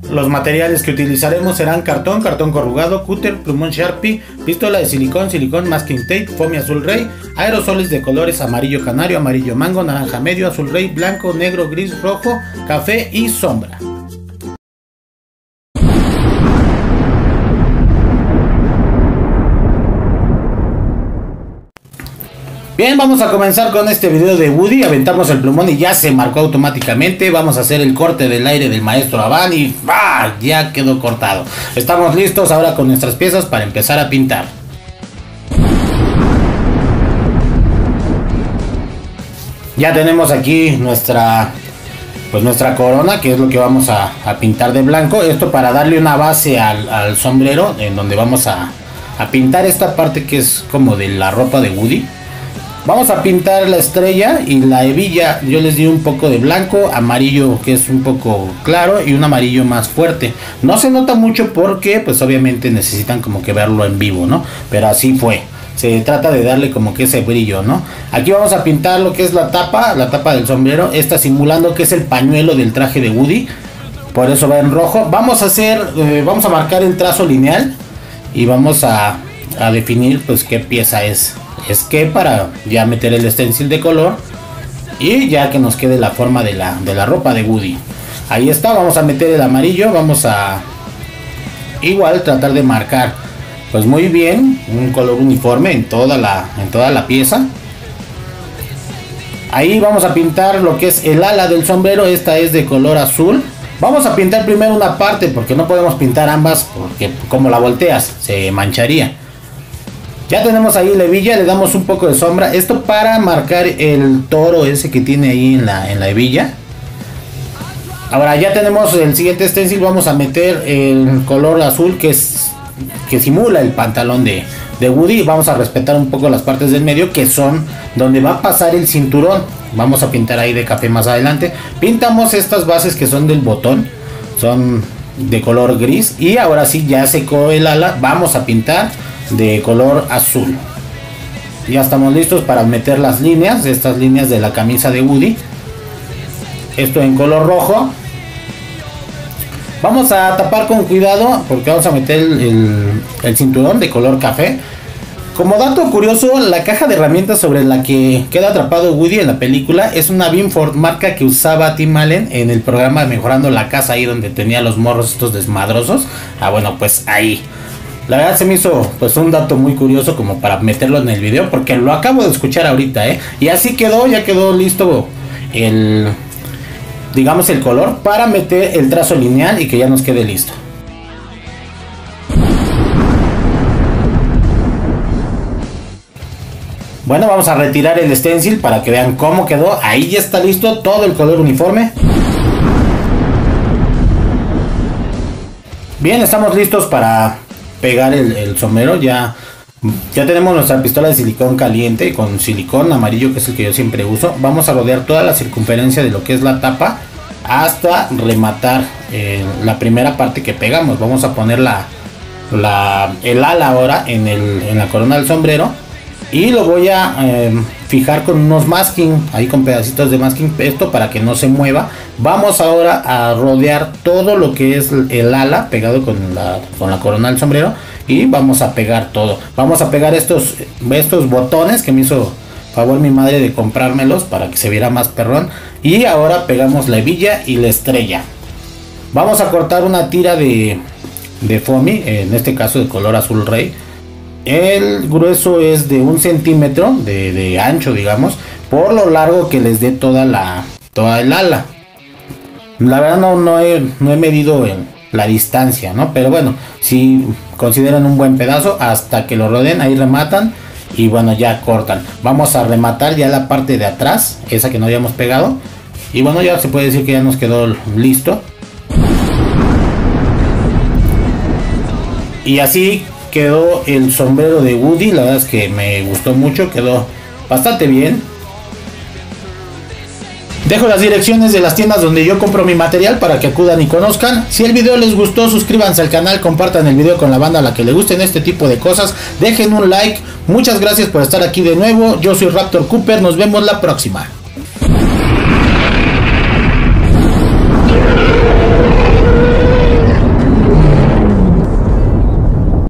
Los materiales que utilizaremos serán cartón corrugado, cúter, plumón Sharpie, pistola de silicón, masking tape, foamy azul rey, aerosoles de colores amarillo canario, amarillo mango, naranja medio, azul rey, blanco, negro, gris, rojo, café y sombra. Bien, vamos a comenzar con este video de Woody. Aventamos el plumón y ya se marcó automáticamente. Vamos a hacer el corte del aire del maestro Avan y ¡bah! Ya quedó cortado. Estamos listos ahora con nuestras piezas para empezar a pintar. Ya tenemos aquí nuestra corona, que es lo que vamos a pintar de blanco. Esto para darle una base al sombrero, en donde vamos a pintar esta parte que es como de la ropa de Woody. Vamos a pintar la estrella y la hebilla. Yo les di un poco de blanco, amarillo que es un poco claro y un amarillo más fuerte. No se nota mucho porque pues obviamente necesitan como que verlo en vivo, ¿no? Pero así fue. Se trata de darle como que ese brillo, ¿no? Aquí vamos a pintar lo que es la tapa del sombrero. Esta simulando que es el pañuelo del traje de Woody. Por eso va en rojo. Vamos a marcar el trazo lineal y vamos a definir pues qué pieza es que para ya meter el stencil de color y ya que nos quede la forma de la ropa de Woody. Ahí está, vamos a meter el amarillo, vamos a igual tratar de marcar pues muy bien un color uniforme en toda la pieza. Ahí vamos a pintar lo que es el ala del sombrero. Esta es de color azul. Vamos a pintar primero una parte porque no podemos pintar ambas, porque como la volteas se mancharía. Ya tenemos ahí la hebilla, le damos un poco de sombra. Esto para marcar el toro ese que tiene ahí en la hebilla. Ahora ya tenemos el siguiente stencil. Vamos a meter el color azul que simula el pantalón de Woody. Vamos a respetar un poco las partes del medio que son donde va a pasar el cinturón. Vamos a pintar ahí de café más adelante. Pintamos estas bases que son del botón. Son de color gris. Y ahora sí ya secó el ala. Vamos a pintar de color azul. Ya estamos listos para meter las líneas, estas líneas de la camisa de Woody. Esto en color rojo. Vamos a tapar con cuidado porque vamos a meter el cinturón de color café. Como dato curioso, la caja de herramientas sobre la que queda atrapado Woody en la película es una Binford, marca que usaba Tim Allen en el programa Mejorando la Casa, ahí donde tenía los morros estos desmadrosos. Bueno, pues ahí. La verdad se me hizo pues un dato muy curioso como para meterlo en el video, porque lo acabo de escuchar ahorita, y así quedó, ya quedó listo digamos el color para meter el trazo lineal y que ya nos quede listo. Bueno, vamos a retirar el stencil para que vean cómo quedó. Ahí ya está listo todo el color uniforme. Bien, estamos listos para pegar el sombrero. Ya tenemos nuestra pistola de silicón caliente con silicón amarillo, que es el que yo siempre uso. Vamos a rodear toda la circunferencia de lo que es la tapa hasta rematar la primera parte que pegamos. Vamos a poner el ala ahora en la corona del sombrero y lo voy a fijar con unos masking, ahí con pedacitos de masking, esto para que no se mueva. Vamos ahora a rodear todo lo que es el ala pegado con la corona del sombrero y vamos a pegar todo. Vamos a pegar estos botones que me hizo favor mi madre de comprármelos para que se viera más perrón. Y ahora pegamos la hebilla y la estrella. Vamos a cortar una tira de foamy, en este caso de color azul rey. El grueso es de 1 centímetro de ancho, digamos, por lo largo que les dé toda el ala. La verdad no he medido la distancia, ¿no? Pero bueno, si consideran un buen pedazo, hasta que lo rodeen, ahí rematan y bueno, ya cortan. Vamos a rematar ya la parte de atrás, esa que no habíamos pegado. Y bueno, ya se puede decir que ya nos quedó listo. Y así quedó el sombrero de Woody. La verdad es que me gustó mucho, quedó bastante bien. Dejo las direcciones de las tiendas donde yo compro mi material para que acudan y conozcan. Si el video les gustó, suscríbanse al canal, compartan el video con la banda a la que le gusten este tipo de cosas. Dejen un like. Muchas gracias por estar aquí de nuevo. Yo soy Raptor Cooper. Nos vemos la próxima.